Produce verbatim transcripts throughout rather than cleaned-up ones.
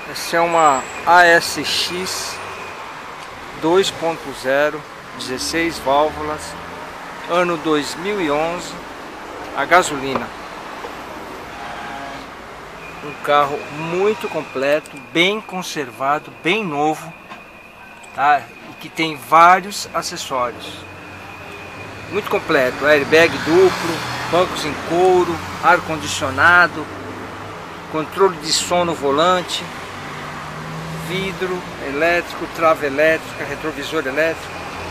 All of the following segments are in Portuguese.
Essa é uma A S X dois ponto zero, dezesseis válvulas, ano dois mil e onze, a gasolina. Um carro muito completo, bem conservado, bem novo, tá? E que tem vários acessórios. Muito completo, airbag duplo, bancos em couro, ar-condicionado, controle de som no volante, vidro elétrico, trava elétrica, retrovisor elétrico,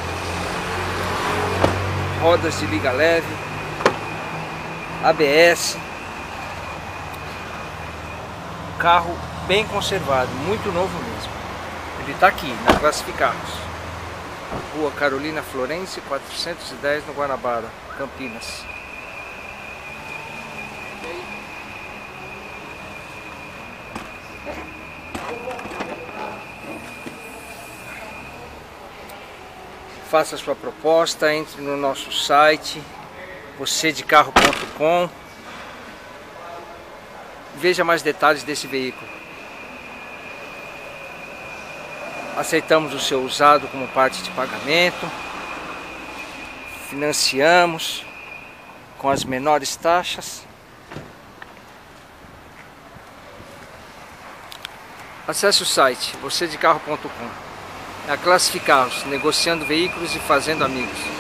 rodas de liga leve, A B S. Carro bem conservado, muito novo mesmo. Ele está aqui na Classificados, Rua Carolina Florence, quatrocentos e dez, no Guanabara, Campinas. Faça sua proposta, entre no nosso site você de carro ponto com. Veja mais detalhes desse veículo. Aceitamos o seu usado como parte de pagamento. Financiamos com as menores taxas. Acesse o site você de carro ponto com. A Classificados, negociando veículos e fazendo amigos.